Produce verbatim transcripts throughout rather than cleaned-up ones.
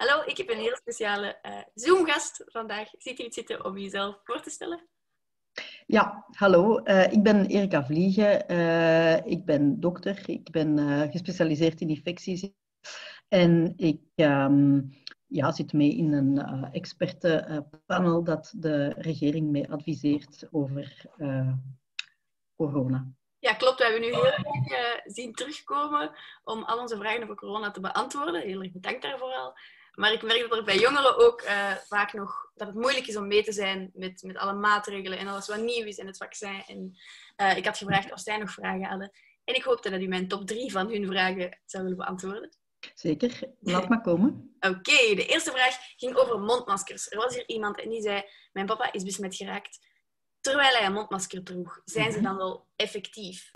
Hallo, ik heb een heel speciale uh, Zoom-gast vandaag. Ziet u het zitten om jezelf voor te stellen? Ja, hallo. Uh, ik ben Erika Vliegen. Uh, ik ben dokter. Ik ben uh, gespecialiseerd in infecties. En ik um, ja, zit mee in een uh, expertenpanel dat de regering mee adviseert over uh, corona. Ja, klopt. We hebben nu heel erg uh, zien terugkomen om al onze vragen over corona te beantwoorden. Heel erg bedankt daarvoor al. Maar ik merk dat er bij jongeren ook uh, vaak nog dat het moeilijk is om mee te zijn met, met alle maatregelen en alles wat nieuw is en het vaccin. En, uh, ik had gevraagd of zij nog vragen hadden. En ik hoopte dat u mijn top drie van hun vragen zou willen beantwoorden. Zeker, laat maar komen. Oké, okay, de eerste vraag ging over mondmaskers. Er was hier iemand en die zei, mijn papa is besmet geraakt terwijl hij een mondmasker droeg. Zijn ze dan wel effectief?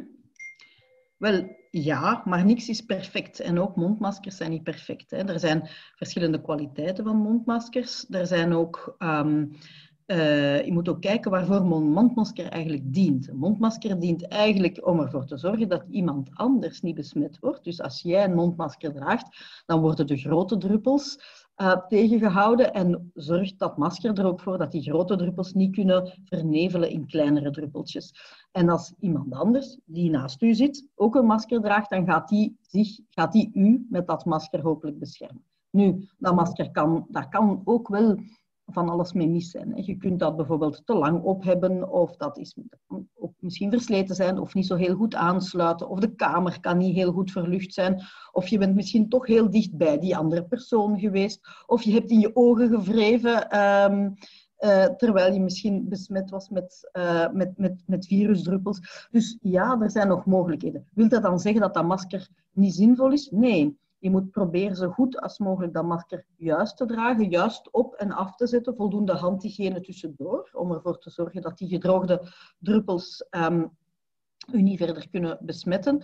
Wel, ja, maar niks is perfect. En ook mondmaskers zijn niet perfect. Hè. Er zijn verschillende kwaliteiten van mondmaskers. Er zijn ook... Um, uh, je moet ook kijken waarvoor een mondmasker eigenlijk dient. Een mondmasker dient eigenlijk om ervoor te zorgen dat iemand anders niet besmet wordt. Dus als jij een mondmasker draagt, dan worden de grote druppels uh, tegengehouden en zorgt dat masker er ook voor dat die grote druppels niet kunnen vernevelen in kleinere druppeltjes. En als iemand anders die naast u zit ook een masker draagt, dan gaat die, zich, gaat die u met dat masker hopelijk beschermen. Nu, dat masker kan, daar kan ook wel van alles mee mis zijn. Je kunt dat bijvoorbeeld te lang op hebben, of dat is ook misschien versleten zijn, of niet zo heel goed aansluiten, of de kamer kan niet heel goed verlucht zijn, of je bent misschien toch heel dicht bij die andere persoon geweest, of je hebt in je ogen gewreven, um, uh, terwijl je misschien besmet was met, uh, met, met, met virusdruppels. Dus ja, er zijn nog mogelijkheden. Wil dat dan zeggen dat dat masker niet zinvol is? Nee. Je moet proberen zo goed als mogelijk dat masker juist te dragen, juist op en af te zetten, voldoende handhygiëne tussendoor, om ervoor te zorgen dat die gedroogde druppels um, u niet verder kunnen besmetten.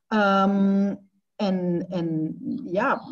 Um, en, en ja,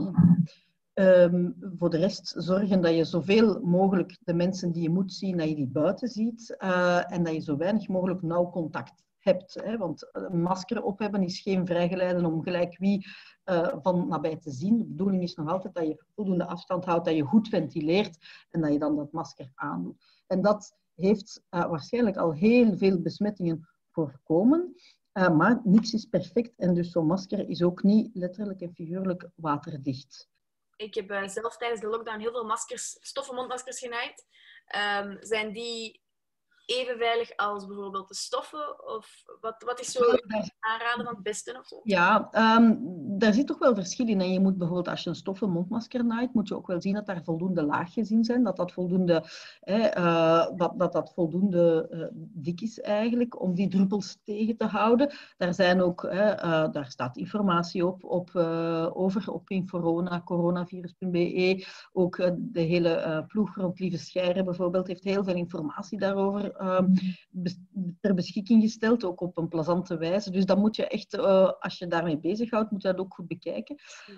um, voor de rest zorgen dat je zoveel mogelijk de mensen die je moet zien, dat je die buiten ziet uh, en dat je zo weinig mogelijk nauw contact hebt. Hè? Want een masker op hebben is geen vrijgeleide om gelijk wie uh, van nabij te zien. De bedoeling is nog altijd dat je voldoende afstand houdt, dat je goed ventileert en dat je dan dat masker aandoet. En dat heeft uh, waarschijnlijk al heel veel besmettingen voorkomen. Uh, maar niks is perfect en dus zo'n masker is ook niet letterlijk en figuurlijk waterdicht. Ik heb uh, zelf tijdens de lockdown heel veel maskers, stoffen mondmaskers genaaid. Um, zijn die even veilig als bijvoorbeeld de stoffen? Of wat, wat is zo het aanraden van het beste? Of zo? Ja, um, daar zit toch wel verschil in. En je moet bijvoorbeeld, als je een stoffen mondmasker naait, moet je ook wel zien dat daar voldoende laagjes in zijn. Dat dat voldoende, eh, uh, dat, dat, dat voldoende uh, dik is eigenlijk, om die druppels tegen te houden. Daar zijn ook, eh, uh, daar staat informatie op, op uh, over op Inforona, coronavirus punt b e. Ook uh, de hele uh, ploeg rond Lieve Scheire bijvoorbeeld heeft heel veel informatie daarover um, bes- ter beschikking gesteld, ook op een plezante wijze. Dus dan moet je echt, uh, als je daarmee bezighoudt, moet je dat ook goed bekijken.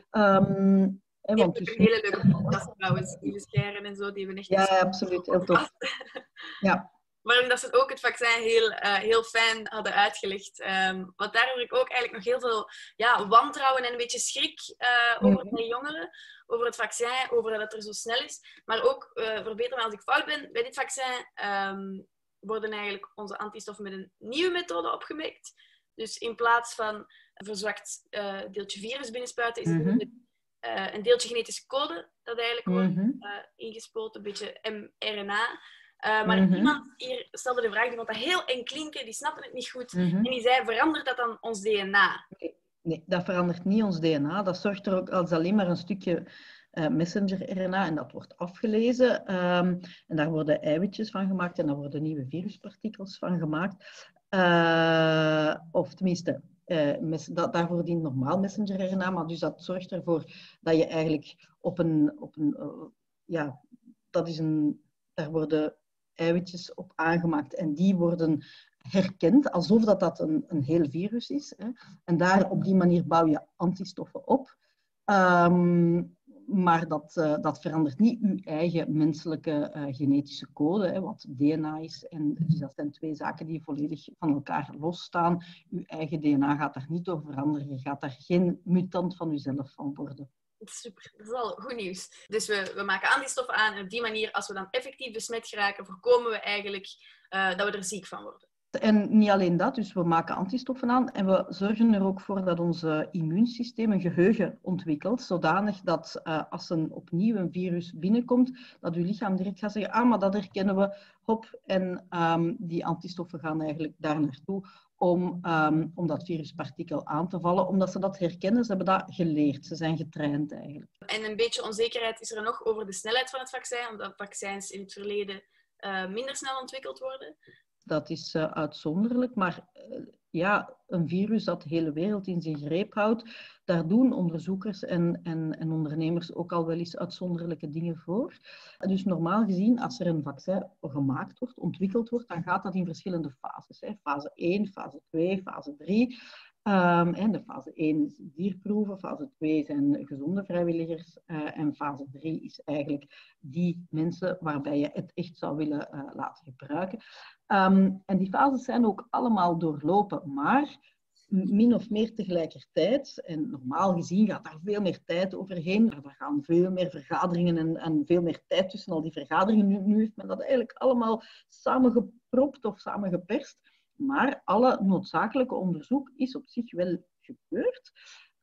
Um, hè, want dus... een hele leuke podcast trouwens, Lieve Scheire en zo, die hebben echt... Ja, absoluut, heel tof. Ja. Waarom dat ze ook het vaccin heel, uh, heel fijn hadden uitgelegd. Um, want daar hoor ik ook eigenlijk nog heel veel ja, wantrouwen en een beetje schrik uh, over mm-hmm. bij jongeren. Over het vaccin, over dat het er zo snel is. Maar ook, uh, verbeter me als ik fout ben, bij dit vaccin um, worden eigenlijk onze antistoffen met een nieuwe methode opgemerkt. Dus in plaats van een verzwakt uh, deeltje virus binnenspuiten, is het mm-hmm. een, uh, een deeltje genetische code dat eigenlijk mm-hmm. wordt uh, ingespoten, een beetje mRNA. Uh, maar mm-hmm. iemand hier stelde de vraag, die vond dat heel eng klinken, die snapte het niet goed. Mm-hmm. En die zei, verandert dat dan ons D N A? Nee, nee, dat verandert niet ons D N A. Dat zorgt er ook als alleen maar een stukje uh, messenger-R N A en dat wordt afgelezen. Um, en daar worden eiwitjes van gemaakt en daar worden nieuwe viruspartikels van gemaakt. Uh, of tenminste, uh, mes- dat, daarvoor dient normaal messenger-R N A, maar dus dat zorgt ervoor dat je eigenlijk op een... Op een uh, ja, dat is een... Daar worden eiwitjes op aangemaakt en die worden herkend alsof dat, dat een, een heel virus is. Hè. En daar op die manier bouw je antistoffen op. Um, maar dat, uh, dat verandert niet uw eigen menselijke uh, genetische code, hè, wat D N A is. En dus dat zijn twee zaken die volledig van elkaar losstaan. Uw eigen D N A gaat daar niet door veranderen. Je gaat daar geen mutant van uzelf van worden. Dat is super. Dat is al goed nieuws. Dus we, we maken antistoffen aan en op die manier, als we dan effectief besmet geraken, voorkomen we eigenlijk uh, dat we er ziek van worden. En niet alleen dat, dus we maken antistoffen aan en we zorgen er ook voor dat ons immuunsysteem een geheugen ontwikkelt, zodanig dat uh, als een, opnieuw een virus binnenkomt, dat uw lichaam direct gaat zeggen, ah, maar dat herkennen we, hop, en um, die antistoffen gaan eigenlijk daar naartoe om, um, om dat viruspartikel aan te vallen, omdat ze dat herkennen, ze hebben dat geleerd, ze zijn getraind eigenlijk. En een beetje onzekerheid is er nog over de snelheid van het vaccin, omdat vaccins in het verleden uh, minder snel ontwikkeld worden. Dat is uh, uitzonderlijk, maar uh, ja, een virus dat de hele wereld in zijn greep houdt, daar doen onderzoekers en, en, en ondernemers ook al wel eens uitzonderlijke dingen voor. Dus normaal gezien, als er een vaccin gemaakt wordt, ontwikkeld wordt, dan gaat dat in verschillende fases. Hè. Fase één, fase twee, fase drie. Um, en de fase één is dierproeven, fase twee zijn gezonde vrijwilligers uh, en fase drie is eigenlijk die mensen waarbij je het echt zou willen uh, laten gebruiken. Um, en die fases zijn ook allemaal doorlopen, maar min of meer tegelijkertijd. En normaal gezien gaat daar veel meer tijd overheen. Er gaan veel meer vergaderingen en, en veel meer tijd tussen al die vergaderingen. Nu, nu heeft men dat eigenlijk allemaal samengepropt of samengeperst. Maar alle noodzakelijke onderzoek is op zich wel gebeurd.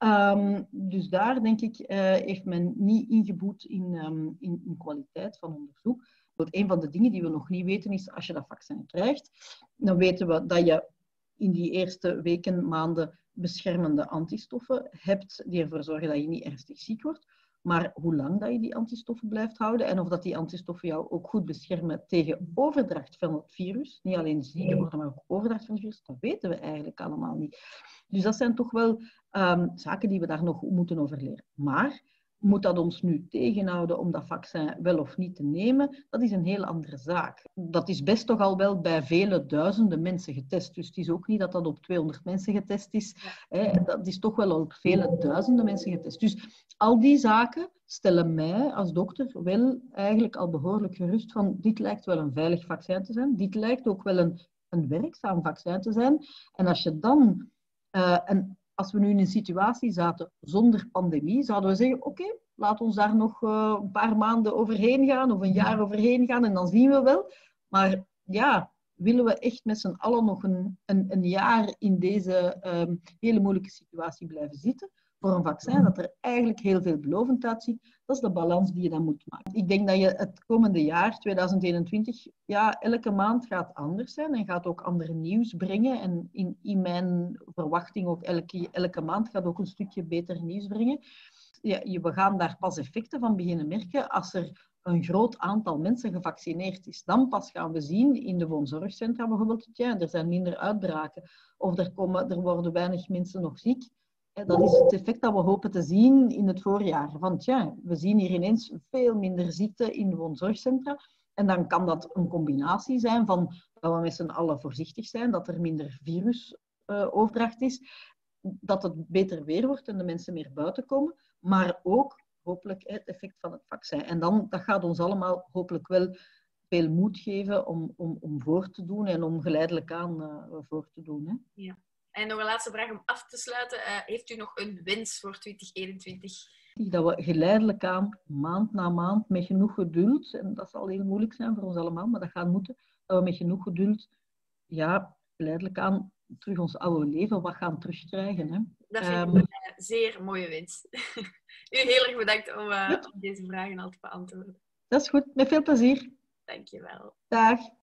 Um, dus daar, denk ik, uh, heeft men niet ingeboet in, um, in, in kwaliteit van onderzoek. Een van de dingen die we nog niet weten is, als je dat vaccin krijgt, dan weten we dat je in die eerste weken, maanden beschermende antistoffen hebt, die ervoor zorgen dat je niet ernstig ziek wordt. Maar hoe lang dat je die antistoffen blijft houden en of dat die antistoffen jou ook goed beschermen tegen overdracht van het virus, niet alleen ziek worden, maar ook overdracht van het virus, dat weten we eigenlijk allemaal niet. Dus dat zijn toch wel um, zaken die we daar nog moeten over leren. Maar moet dat ons nu tegenhouden om dat vaccin wel of niet te nemen? Dat is een heel andere zaak. Dat is best toch al wel bij vele duizenden mensen getest. Dus het is ook niet dat dat op tweehonderd mensen getest is. Hè. Dat is toch wel al op vele duizenden mensen getest. Dus al die zaken stellen mij als dokter wel eigenlijk al behoorlijk gerust van dit lijkt wel een veilig vaccin te zijn. Dit lijkt ook wel een, een werkzaam vaccin te zijn. En als je dan... Uh, een Als we nu in een situatie zaten zonder pandemie, zouden we zeggen, oké, okay, laat ons daar nog uh, een paar maanden overheen gaan of een jaar overheen gaan en dan zien we wel. Maar ja, willen we echt met z'n allen nog een, een, een jaar in deze um, hele moeilijke situatie blijven zitten? Voor een vaccin dat er eigenlijk heel veelbelovend uitziet, dat is de balans die je dan moet maken. Ik denk dat je het komende jaar, tweeduizend eenentwintig, ja, elke maand gaat anders zijn en gaat ook ander nieuws brengen. En in, in mijn verwachting ook elke, elke maand gaat ook een stukje beter nieuws brengen. Ja, we gaan daar pas effecten van beginnen merken als er een groot aantal mensen gevaccineerd is. Dan pas gaan we zien in de woonzorgcentra bijvoorbeeld, ja, er zijn minder uitbraken of er, komen, er worden weinig mensen nog ziek. Dat is het effect dat we hopen te zien in het voorjaar. Want ja, we zien hier ineens veel minder ziekte in de woonzorgcentra. En dan kan dat een combinatie zijn van dat we met z'n allen voorzichtig zijn, dat er minder virusoverdracht uh, is, dat het beter weer wordt en de mensen meer buiten komen, maar ook hopelijk het effect van het vaccin. En dan, dat gaat ons allemaal hopelijk wel veel moed geven om, om, om voor te doen en om geleidelijk aan uh, voor te doen. Hè. Ja. En nog een laatste vraag om af te sluiten. Uh, heeft u nog een wens voor twintig eenentwintig? Dat we geleidelijk aan, maand na maand, met genoeg geduld, en dat zal heel moeilijk zijn voor ons allemaal, maar dat gaat moeten, dat we met genoeg geduld, ja, geleidelijk aan terug ons oude leven wat gaan terugkrijgen. Hè. Dat vind ik um, een uh, zeer mooie wens. U heel erg bedankt om, uh, om deze vragen al te beantwoorden. Dat is goed, met veel plezier. Dank je wel. Dag.